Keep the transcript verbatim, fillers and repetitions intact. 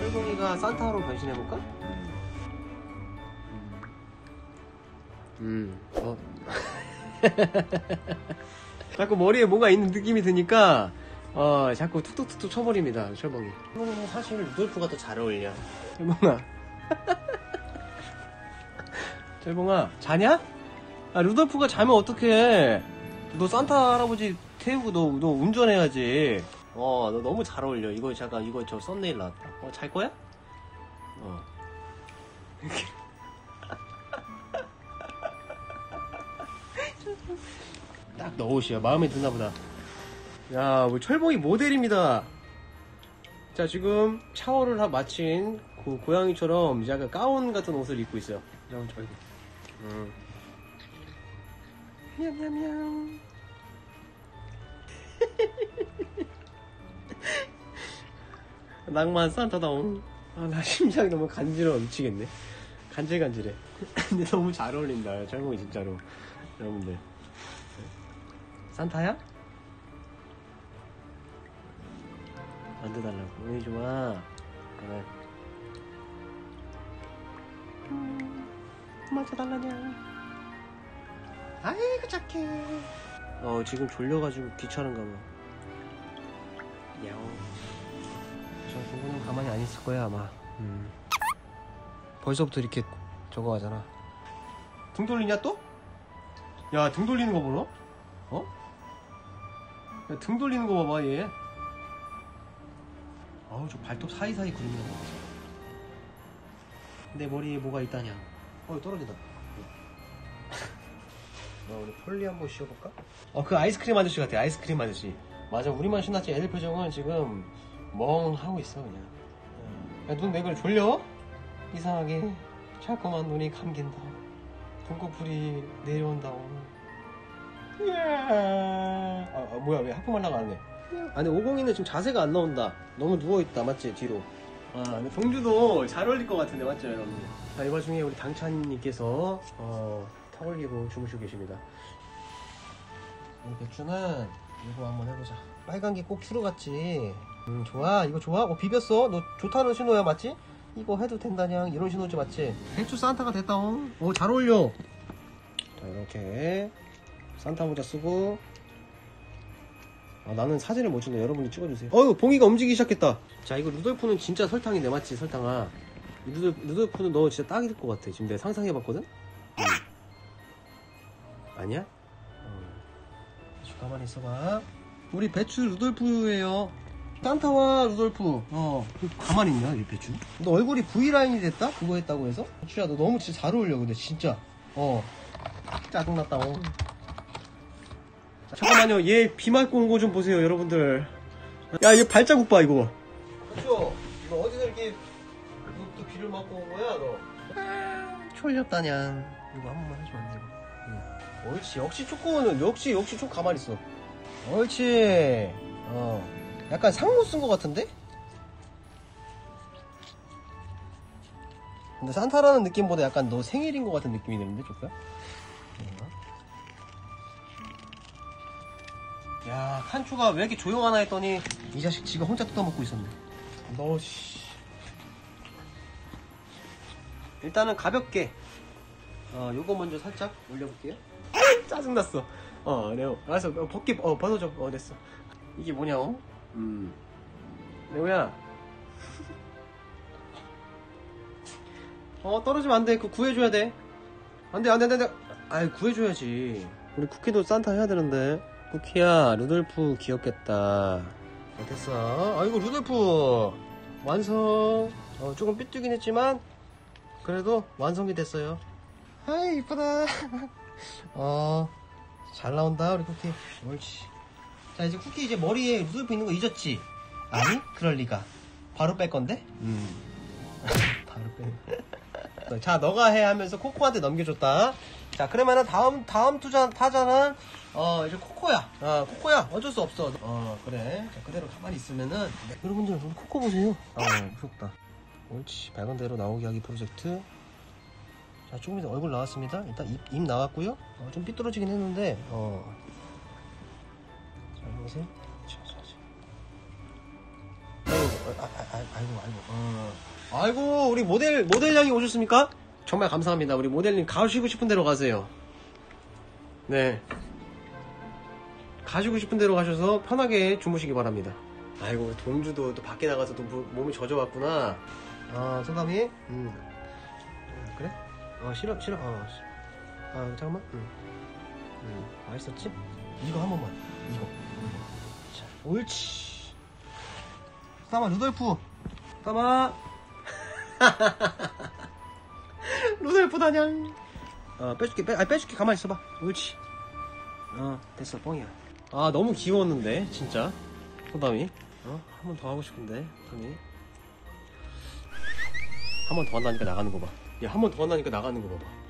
철봉이가 산타로 변신해볼까? 음, 어. 자꾸 머리에 뭔가 있는 느낌이 드니까 어 자꾸 툭툭툭툭 쳐버립니다. 철봉이. 철봉이는 사실 루돌프가 더 잘 어울려. 철봉아. 철봉아 자냐? 아 루돌프가 자면 어떡해. 너 산타 할아버지 태우고 너, 너 운전해야지. 어 너 너무 잘 어울려. 이거 잠깐 이거 저 썸네일 나왔다. 어 잘 거야? 어. 딱 너 옷이야. 마음에 드나 보다. 야, 우리 철봉이 모델입니다. 자, 지금 샤워를 하 마친 그 고양이처럼 약간 가운 같은 옷을 입고 있어요. 자, 저기. 음. 냠냠냠. 낭만 산타다운. 아, 나 심장이 너무 간지러워 미치겠네. 간질간질해. 근데 너무 잘 어울린다. 철봉이 진짜로. 여러분들. 산타야? 만져달라고. 왜 좋아? 그래. 음, 만져달라냐. 아이고 착해. 어 지금 졸려가지고 귀찮은가 봐. 야옹. 저 누구는 가만히 안 있을 거야 아마. 음. 벌써부터 이렇게 저거 하잖아. 등 돌리냐 또? 야 등 돌리는 거 보러? 어? 야, 등 돌리는 거 봐봐 얘. 아우 저 발톱 사이사이 그리는 거. 내 머리에 뭐가 있다냐. 어 떨어진다. 어, 우리 폴리 한번 씌워볼까? 어 그 아이스크림 아저씨 같아. 아이스크림 아저씨. 맞아 우리만 신났지. 애들 표정은 지금 멍하고 있어 그냥. 야 눈 내 걸 졸려? 이상하게 자꾸만 눈이 감긴다. 눈꺼풀이 내려온다. 아, 아 뭐야 왜 하품만 나가네. 아니 오공이는 지금 자세가 안 나온다. 너무 누워있다 맞지 뒤로. 아 근데 동주도 잘 어울릴 것 같은데 맞죠 여러분. 자 이 와중에 우리 당찬님께서 어, 턱 올리고 주무시고 계십니다. 이 배추는 이거 한번 해보자. 빨간 게 꼭 큐르 같지. 음 좋아 이거 좋아. 어 비볐어. 너 좋다는 신호야 맞지? 이거 해도 된다냥 이런 신호지 맞지? 배추 산타가 됐다. 어 잘 어울려. 자 이렇게 산타 모자 쓰고. 아, 나는 사진을 못 찍는데 여러분이 찍어주세요. 어휴 봉이가 움직이기 시작했다. 자 이거 루돌프는 진짜 설탕이네 맞지 설탕아. 루돌, 루돌프는 너 진짜 딱일 것 같아. 지금 내가 상상해봤거든? 응. 아니야? 어. 배추 가만히 있어봐. 우리 배추 루돌프예요. 산타와 루돌프. 어 가만히 있냐 이 배추? 너 얼굴이 V라인이 됐다? 그거 했다고 해서? 배추야 너 너무 진짜 잘 어울려 근데 진짜. 어 짜증났다. 어. 잠깐만요 얘 비 맞고 온 거 좀 보세요 여러분들. 야 얘 발자국 봐 이거. 그쵸? 너 어디서 이렇게 너, 또 비를 맞고 온 거야 너? 아, 졸렸다냥. 이거 한 번만 해주면 안 돼? 응. 옳지 역시 초코는 역시 역시 초코 가만히 있어. 옳지. 어 약간 상무 쓴 거 같은데? 근데 산타라는 느낌보다 약간 너 생일인 거 같은 느낌이 드는데 초코야? 야 칸초가 왜 이렇게 조용하나 했더니 이 자식 지가 혼자 뜯어먹고 있었네. 너 씨. 일단은 가볍게 어 요거 먼저 살짝 올려볼게요. 짜증났어. 어 레오 알았어. 어, 벗기 어 벗어줘. 어 됐어. 이게 뭐냐 어? 음 레오야. 어 떨어지면 안돼. 그거 구해줘야 돼. 안돼 안돼 안돼. 아이 구해줘야지. 우리 쿠키도 산타 해야 되는데. 쿠키야 루돌프 귀엽겠다. 어, 됐어. 아이고 루돌프 완성. 어, 조금 삐뚤긴 했지만 그래도 완성이 됐어요. 아이 이쁘다. 어, 잘 나온다 우리 쿠키. 옳지. 자 이제 쿠키 이제 머리에 루돌프 있는 거 잊었지? 아니 그럴 리가. 바로 뺄 건데? 음. 바로 빼. 자 너가 해 하면서 코코한테 넘겨줬다. 자 그러면은 다음 다음 투자 타자는 어 이제 코코야. 어 코코야 어쩔 수 없어. 어 그래. 자 그대로 가만히 있으면은 네. 여러분들 우리 코코 보세요. 아 무섭다. 옳지. 밝은 대로 나오게 하기 프로젝트. 자 조금 이따 얼굴 나왔습니다. 일단 입, 입 나왔고요. 어, 좀 삐뚤어지긴 했는데 어. 자 보세요. 자, 자, 자. 아, 아, 아, 아이고 아이고 어. 아이고 우리 모델 모델 양이 오셨습니까? 정말 감사합니다. 우리 모델님 가시고 싶은 대로 가세요. 네, 가시고 싶은 대로 가셔서 편하게 주무시기 바랍니다. 아이고 동주도 또 밖에 나가서 또 몸이 젖어왔구나. 아 소담이? 음 그래? 어 싫어 싫어 어 아 잠깐만. 음. 음 맛있었지? 이거 한 번만 이거 자 옳지. 소담아 루돌프 소담아 루돌프 다냥 어 빼줄게 빼, 아 빼줄게 가만히 있어봐. 옳지. 어 됐어 뻥이야. 아 너무 귀여웠는데 진짜 소담이. 어? 한 번 더 하고 싶은데 소담이 한 번 더 한다니까 나가는 거 봐. 야 한 번 더 한다니까 나가는 거 봐봐.